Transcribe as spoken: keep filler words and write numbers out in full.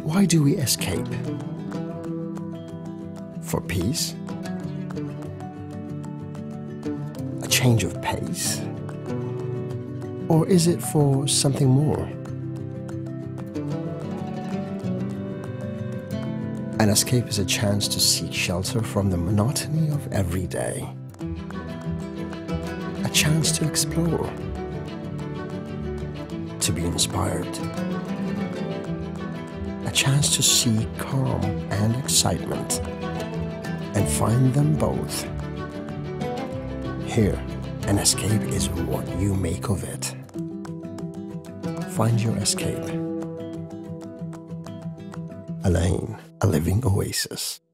Why do we escape? For peace? A change of pace? Or is it for something more? An escape is a chance to seek shelter from the monotony of every day. A chance to explore, to be inspired. A chance to seek calm and excitement, and find them both. Here, an escape is what you make of it. Find your escape. Alain, a living oasis.